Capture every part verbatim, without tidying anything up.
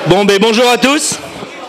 Bon, ben bonjour à tous.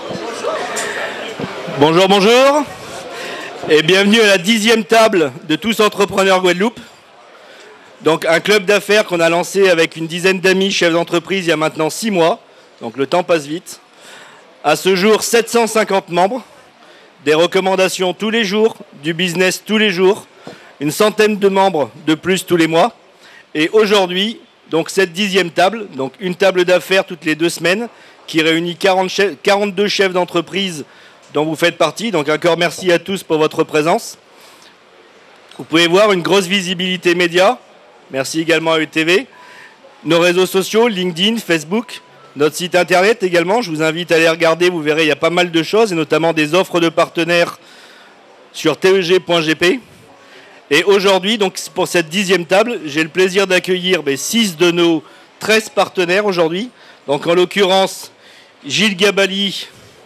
Bonjour, bonjour. Et bienvenue à la dixième table de Tous Entrepreneurs Guadeloupe. Donc un club d'affaires qu'on a lancé avec une dizaine d'amis chefs d'entreprise il y a maintenant six mois. Donc le temps passe vite. À ce jour, sept cent cinquante membres. Des recommandations tous les jours, du business tous les jours. Une centaine de membres de plus tous les mois. Et aujourd'hui, donc cette dixième table, donc une table d'affaires toutes les deux semaines, qui réunit quarante chefs, quarante-deux chefs d'entreprise dont vous faites partie. Donc encore merci à tous pour votre présence. Vous pouvez voir une grosse visibilité média. Merci également à E T V. Nos réseaux sociaux, LinkedIn, Facebook, notre site internet également. Je vous invite à aller regarder, vous verrez, il y a pas mal de choses, et notamment des offres de partenaires sur T E G point G P. Et aujourd'hui, donc pour cette dixième table, j'ai le plaisir d'accueillir ben, six de nos treize partenaires aujourd'hui. Donc en l'occurrence, Gilles Gabali,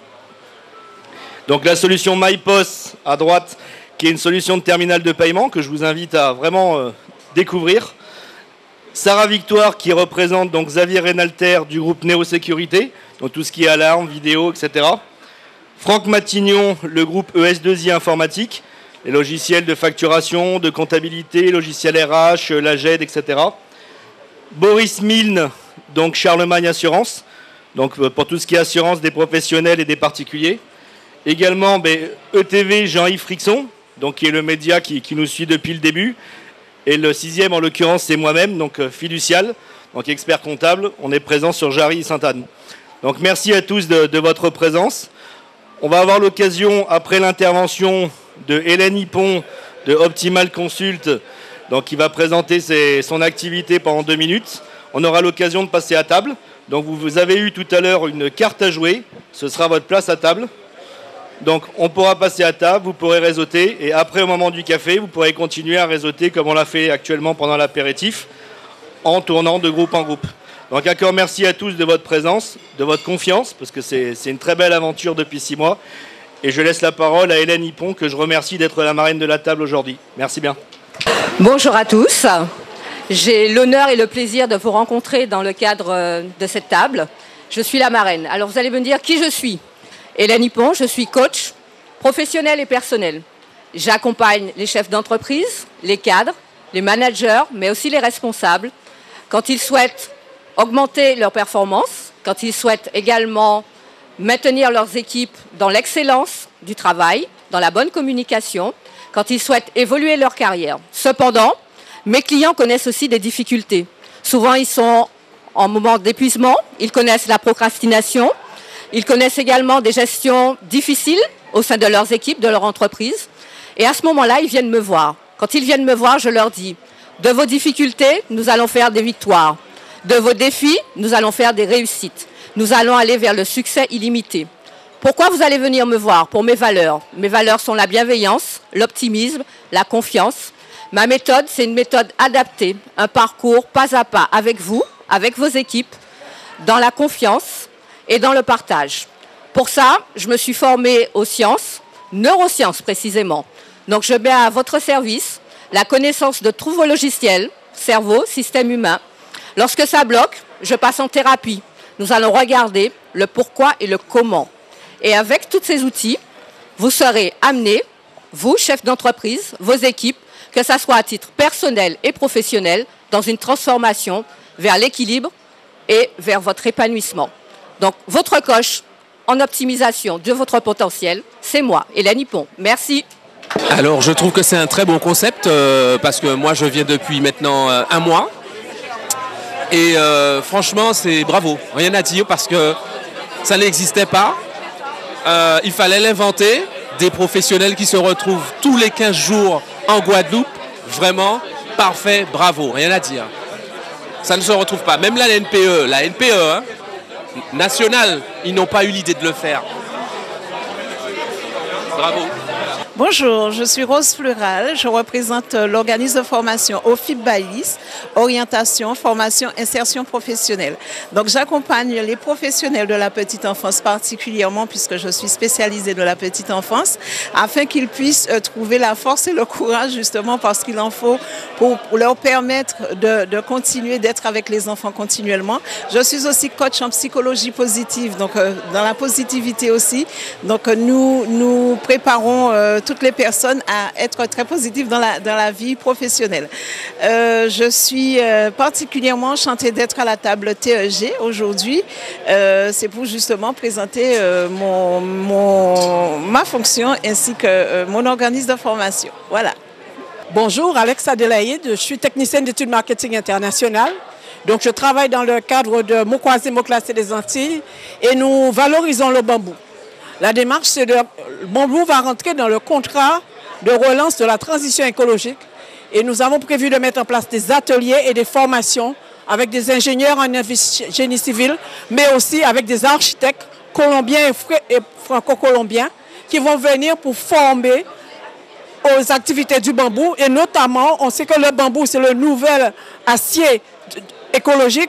donc la solution MyPOS à droite, qui est une solution de terminal de paiement que je vous invite à vraiment euh, découvrir. Sarah Victoire, qui représente donc Xavier Reynalter du groupe Néo Sécurité, donc tout ce qui est alarme, vidéo, et cetera. Franck Matignon, le groupe E S deux I Informatique, les logiciels de facturation, de comptabilité, logiciels R H, la G E D, et cetera. Boris Milne, donc Charlemagne Assurance, donc pour tout ce qui est assurance des professionnels et des particuliers. Également ben, E T V Jean-Yves Frixon, donc qui est le média qui, qui nous suit depuis le début. Et le sixième, en l'occurrence, c'est moi-même, donc fiducial, donc expert comptable. On est présent sur Jarry et Sainte-Anne. Donc merci à tous de, de votre présence. On va avoir l'occasion, après l'intervention de Hélène Hippon de Optimal Consult, donc qui va présenter ses, son activité pendant deux minutes. On aura l'occasion de passer à table. Donc vous, vous avez eu tout à l'heure une carte à jouer. Ce sera votre place à table. Donc on pourra passer à table, vous pourrez réseauter. Et après, au moment du café, vous pourrez continuer à réseauter comme on l'a fait actuellement pendant l'apéritif, en tournant de groupe en groupe. Donc encore merci à tous de votre présence, de votre confiance, parce que c'est une très belle aventure depuis six mois. Et je laisse la parole à Hélène Hippon, que je remercie d'être la marraine de la table aujourd'hui. Merci bien. Bonjour à tous. J'ai l'honneur et le plaisir de vous rencontrer dans le cadre de cette table. Je suis la marraine. Alors vous allez me dire qui je suis. Hélène Hippon, je suis coach professionnel et personnel. J'accompagne les chefs d'entreprise, les cadres, les managers, mais aussi les responsables, quand ils souhaitent augmenter leur performance, quand ils souhaitent également maintenir leurs équipes dans l'excellence du travail, dans la bonne communication, quand ils souhaitent évoluer leur carrière. Cependant, mes clients connaissent aussi des difficultés. Souvent, ils sont en moment d'épuisement, ils connaissent la procrastination, ils connaissent également des gestions difficiles au sein de leurs équipes, de leur entreprise. Et à ce moment-là, ils viennent me voir. Quand ils viennent me voir, je leur dis, de vos difficultés, nous allons faire des victoires. De vos défis, nous allons faire des réussites. Nous allons aller vers le succès illimité. Pourquoi vous allez venir me voir? Pour mes valeurs. Mes valeurs sont la bienveillance, l'optimisme, la confiance. Ma méthode, c'est une méthode adaptée, un parcours pas à pas avec vous, avec vos équipes, dans la confiance et dans le partage. Pour ça, je me suis formée aux sciences, neurosciences précisément. Donc je mets à votre service la connaissance de tous vos logiciels, cerveau, système humain. Lorsque ça bloque, je passe en thérapie. Nous allons regarder le pourquoi et le comment. Et avec tous ces outils, vous serez amenés, vous, chefs d'entreprise, vos équipes, que ce soit à titre personnel et professionnel, dans une transformation vers l'équilibre et vers votre épanouissement. Donc, votre coach en optimisation de votre potentiel, c'est moi, Hélène Hippon. Merci. Alors, je trouve que c'est un très bon concept euh, parce que moi, je viens depuis maintenant euh, un mois. Et euh, franchement, c'est bravo. Rien à dire parce que ça n'existait pas. Euh, il fallait l'inventer. Des professionnels qui se retrouvent tous les quinze jours en Guadeloupe. Vraiment parfait, bravo. Rien à dire. Ça ne se retrouve pas. Même la N P E, la N P E, hein, nationale, ils n'ont pas eu l'idée de le faire. Bravo. Bonjour, je suis Rose Fleural, je représente l'organisme de formation O F I B Balis, orientation, formation, insertion professionnelle. Donc j'accompagne les professionnels de la petite enfance particulièrement puisque je suis spécialisée de la petite enfance afin qu'ils puissent trouver la force et le courage justement parce qu'il en faut pour leur permettre de, de continuer d'être avec les enfants continuellement. Je suis aussi coach en psychologie positive, donc euh, dans la positivité aussi. Donc nous, nous préparons euh, toutes les personnes à être très positives dans la, dans la vie professionnelle. Euh, je suis euh, particulièrement enchantée d'être à la table T E G aujourd'hui. Euh, c'est pour justement présenter euh, mon, mon, ma fonction ainsi que euh, mon organisme de formation. Voilà. Bonjour, Alex Adelaïde, je suis technicienne d'études marketing international. Donc je travaille dans le cadre de Mokwazé Moclassé des Antilles et nous valorisons le bambou. La démarche, c'est de le bambou va rentrer dans le contrat de relance de la transition écologique et nous avons prévu de mettre en place des ateliers et des formations avec des ingénieurs en génie civil, mais aussi avec des architectes colombiens et franco-colombiens qui vont venir pour former aux activités du bambou et notamment, on sait que le bambou, c'est le nouvel acier écologique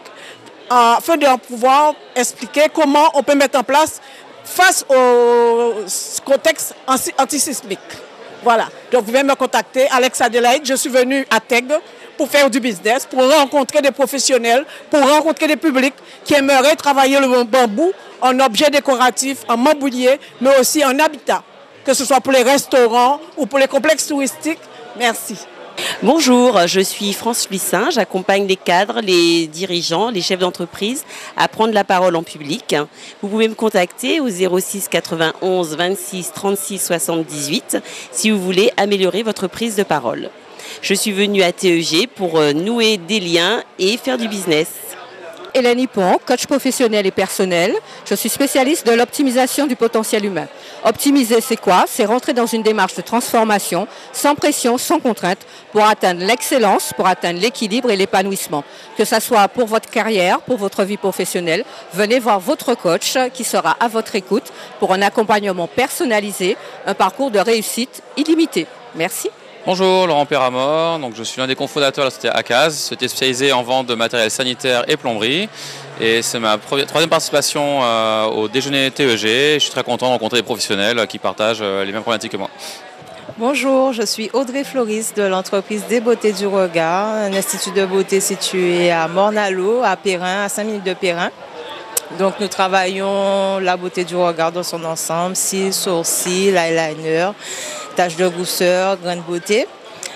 afin de pouvoir expliquer comment on peut mettre en place face au contexte antisismique. Voilà, donc vous pouvez me contacter, Alex Adelaïde, je suis venue à T E G pour faire du business, pour rencontrer des professionnels, pour rencontrer des publics qui aimeraient travailler le bambou en objet décoratif, en mobilier, mais aussi en habitat, que ce soit pour les restaurants ou pour les complexes touristiques. Merci. Bonjour, je suis France Luissin, j'accompagne les cadres, les dirigeants, les chefs d'entreprise à prendre la parole en public. Vous pouvez me contacter au zéro six quatre-vingt-onze vingt-six trente-six soixante-dix-huit si vous voulez améliorer votre prise de parole. Je suis venue à T E G pour nouer des liens et faire du business. Hélène Hippon, coach professionnel et personnel. Je suis spécialiste de l'optimisation du potentiel humain. Optimiser, c'est quoi? C'est rentrer dans une démarche de transformation, sans pression, sans contrainte, pour atteindre l'excellence, pour atteindre l'équilibre et l'épanouissement. Que ce soit pour votre carrière, pour votre vie professionnelle, venez voir votre coach qui sera à votre écoute pour un accompagnement personnalisé, un parcours de réussite illimité. Merci. Bonjour, Laurent Péramore, donc je suis l'un des cofondateurs de la société ACAS, société spécialisée en vente de matériel sanitaire et plomberie. Et c'est ma première, troisième participation euh, au déjeuner T E G. Je suis très content de rencontrer des professionnels qui partagent euh, les mêmes problématiques que moi. Bonjour, je suis Audrey Floris de l'entreprise Des Beautés du Regard, un institut de beauté situé à Morne-à-l'Eau, à Perrin, à cinq minutes de Perrin. Donc nous travaillons la beauté du regard dans son ensemble, cils, sourcils, eyeliner, taches de rousseur, grains de beauté.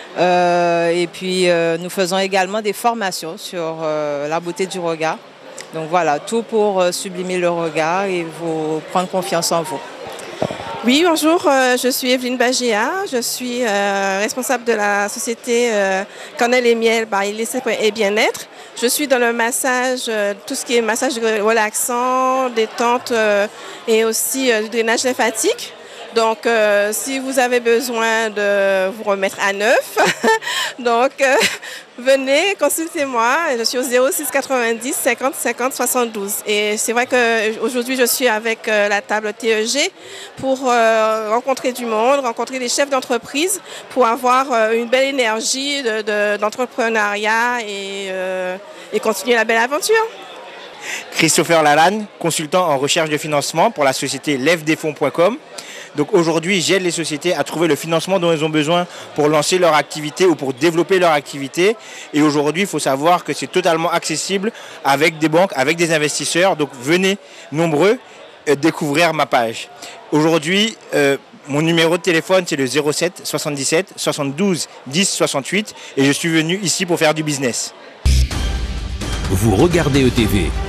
Euh, et puis euh, nous faisons également des formations sur euh, la beauté du regard. Donc voilà, tout pour euh, sublimer le regard et vous prendre confiance en vous. Oui, bonjour, euh, je suis Evelyne Bagéa, je suis euh, responsable de la société euh, Cannelle et Miel by L'Essai et Bien-être. Je suis dans le massage, euh, tout ce qui est massage relaxant, détente euh, et aussi euh, du drainage lymphatique. Donc, euh, si vous avez besoin de vous remettre à neuf, donc euh, venez, consultez-moi. Je suis au zéro six quatre-vingt-dix cinquante cinquante soixante-douze. Et c'est vrai qu'aujourd'hui, je suis avec euh, la table T E G pour euh, rencontrer du monde, rencontrer des chefs d'entreprise pour avoir euh, une belle énergie de, de, d'entrepreneuriat et, euh, et continuer la belle aventure. Christopher Lalanne, consultant en recherche de financement pour la société lève des fonds point com. Donc aujourd'hui, j'aide les sociétés à trouver le financement dont elles ont besoin pour lancer leur activité ou pour développer leur activité. Et aujourd'hui, il faut savoir que c'est totalement accessible avec des banques, avec des investisseurs. Donc venez nombreux euh, découvrir ma page. Aujourd'hui, euh, mon numéro de téléphone, c'est le zéro sept soixante-dix-sept soixante-douze dix soixante-huit et je suis venu ici pour faire du business. Vous regardez E T V.